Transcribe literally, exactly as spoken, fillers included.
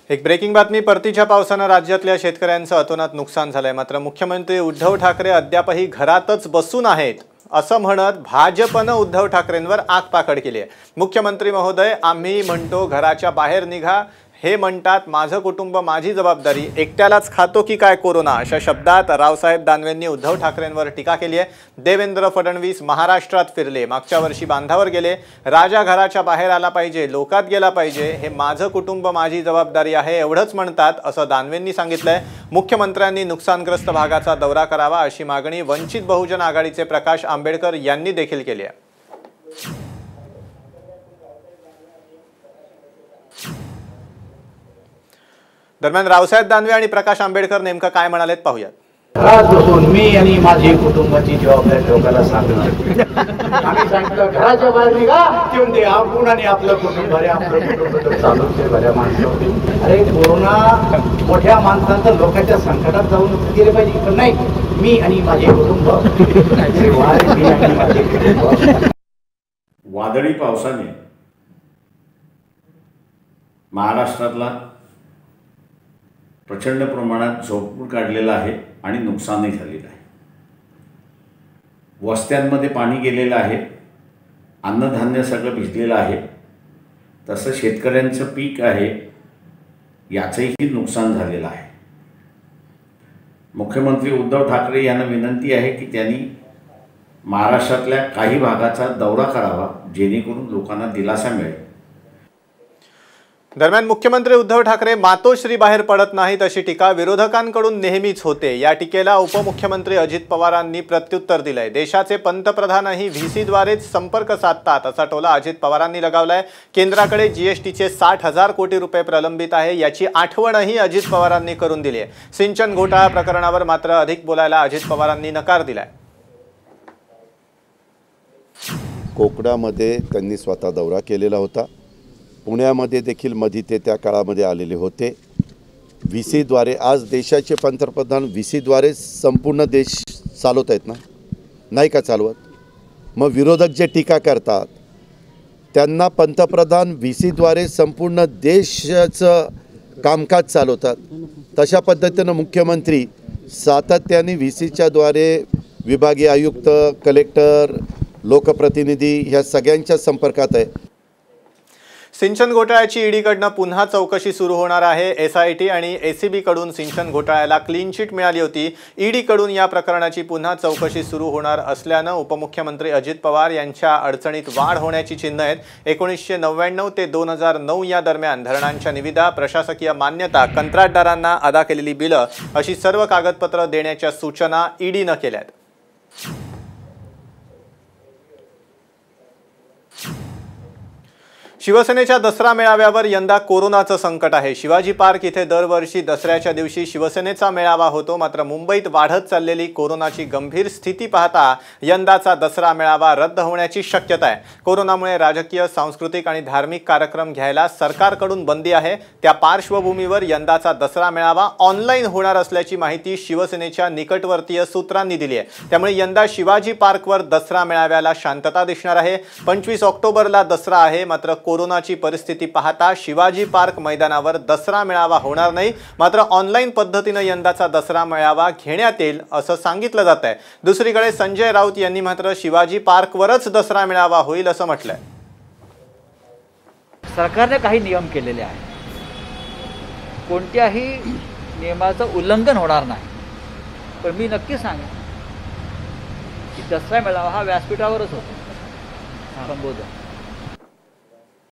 एक ब्रेकिंग बातमी। परतीच्या पावसानं राज्यातल्या शेतकऱ्यांचं अतोनात नुकसान झालंय। मात्र मुख्यमंत्री उद्धव ठाकरे अद्यापही घरातच बसून आहेत असं म्हणत भाजपनं उद्धव ठाकरेंवर आगपाखड केली आहे। मुख्यमंत्री महोदय, आम्ही म्हणतो घराच्या बाहेर निघा, हे म्हणतात माझं कुटुंब माझी जबाबदारी, एकट्यालाच खातो की काय कोरोना, अशा शब्दात रावसाहेब दानवेंनी उद्धव ठाकरेंवर टीका केली आहे। देवेंद्र फडणवीस महाराष्ट्रात फिरले, मागच्या वर्षी बांधावर गेले, राजा घराच्या बाहेर आला पाहिजे, लोकात गेला पाहिजे, हे माझं कुटुंब माझी जबाबदारी आहे एवढंच म्हणतात असं दानवेंनी सांगितलंय। मुख्यमंत्र्यांनी नुकसानग्रस्त भागाचा दौरा करावा अशी मागणी वंचित बहुजन आघाडीचे प्रकाश आंबेडकर यांनी देखील केली आहे। दरम्यान रावसाहेब दानवे आणि प्रकाश आंबेडकर नेमकं काय म्हणालेत पाहूयात। घरात बसून मी आणि माझी कुटुंबाची जबाबदारी लोकांना सांगतो। आम्ही सांगितलं घराच्या बाहेर निघा, ते म्हणते आपण आणि आपलं कुटुंब, अरे आपलं कुटुंब तर चालूच आहे, बऱ्या माणसं होती। अरे कोरोना मोठ्या माणसांचं लोकांच्या संकटात जाऊन गेले पाहिजे, पण नाही, मी आणि माझे कुटुंब। वादळी पावसाने महाराष्ट्रातला प्रचंड प्रमाणात झोडपूड काढलेला आहे आणि नुकसानही झालेलं आहे। वस्त्यांमध्ये पाणी गेलेलं आहे, अन्नधान्य सगळं भिजलेलं आहे, तसं शेतकऱ्यांचं पीक आहे याचंही नुकसान झालेलं आहे। मुख्यमंत्री उद्धव ठाकरे यांना विनंती आहे की त्यांनी महाराष्ट्रातल्या काही भागाचा दौरा करावा, जेणेकरून लोकांना दिलासा मिळेल। दरम्यान मुख्यमंत्री उद्धव ठाकरे मातोश्री बाहेर पडत नाहीत अशी टीका विरोधकांकडून नेहमीच होते। या टीकेला उपमुख्यमंत्री अजित पवारांनी प्रत्युत्तर दिलंय। देशाचे पंतप्रधानही व्हीसीद्वारेच संपर्क साधतात असा टोला अजित पवारांनी लगावलाय। केंद्राकडे जीएसटीचे साठ हजार कोटी रुपये प्रलंबित आहे याची आठवणही अजित पवारांनी करून दिली आहे। सिंचन घोटाळा प्रकरणावर मात्र अधिक बोलायला अजित पवारांनी नकार दिलाय। कोकणामध्ये त्यांनी स्वतः दौरा केलेला होता, पुण्यामध्ये देखील मध्ये ते त्या काळामध्ये आलेले होते। व्ही सीद्वारे आज देशाचे पंतप्रधान व्ही सीद्वारे संपूर्ण देश चालवत आहेत ना, नाही का चालवत? मग विरोधक जे टीका करतात त्यांना पंतप्रधान व्ही सीद्वारे संपूर्ण देशाचं कामकाज चालवतात, तशा पद्धतीनं मुख्यमंत्री सातत्याने व्ही सीच्याद्वारे विभागीय आयुक्त, कलेक्टर, लोकप्रतिनिधी ह्या सगळ्यांच्या संपर्कात आहे। सिंचन घोटाळ्याची ईडीकडनं पुन्हा चौकशी सुरू होणार आहे। एसआयटी आणि एसीबी कडून सिंचन घोटाळ्याला क्लीन चिट मिळाली होती। ईडीकडून या प्रकरणाची पुन्हा चौकशी सुरू होणार असल्यानं उपमुख्यमंत्री अजित पवार यांच्या अडचणीत वाढ होण्याची चिन्ह आहेत। एकोणीसशे नव्याण्णव ते दोन हजार नऊ या दरम्यान धरणांच्या निविदा, प्रशासकीय मान्यता, कंत्राटदारांना अदा केलेली बिलं अशी सर्व कागदपत्र देण्याच्या सूचना ईडीनं केल्यात। शिवसेनेच्या दसरा मेळाव्यावर यंदा कोरोनाचं संकट आहे। शिवाजी पार्क इथे दरवर्षी दसऱ्याच्या दिवशी शिवसेनेचा मेळावा होतो, मात्र मुंबईत वाढत चाललेली कोरोनाची गंभीर स्थिती पाहता यंदाचा दसरा मेळावा रद्द होण्याची शक्यता आहे। कोरोनामुळे राजकीय, सांस्कृतिक आणि धार्मिक कार्यक्रम घ्यायला सरकारकडून बंदी आहे। त्या पार्श्वभूमीवर यंदाचा दसरा मेळावा ऑनलाईन होणार असल्याची माहिती शिवसेनेच्या निकटवर्तीय सूत्रांनी दिली आहे। त्यामुळे यंदा शिवाजी पार्कवर दसरा मेळाव्याला शांतता दिसणार आहे। पंचवीस ऑक्टोबरला दसरा आहे, मात्र कोरोनाची परिस्थिती पाहता शिवाजी पार्क मैदानावर दसरा मेळावा होणार नाही, मात्र ऑनलाईन पद्धतीनं यंदाचा दसरा मेळावा घेण्यात येईल असं सांगितलं जात आहे। दुसरीकडे संजय राऊत यांनी मात्र शिवाजी पार्कवरच दसरा मेळावा होईल असं म्हटलंय। सरकारने काही नियम केलेले आहेत, कोणत्याही नियमाचं उल्लंघन होणार नाही, पण मी नक्की सांगेन की दसरा मेळावा हा व्यासपीठावरच होतो संबोधन।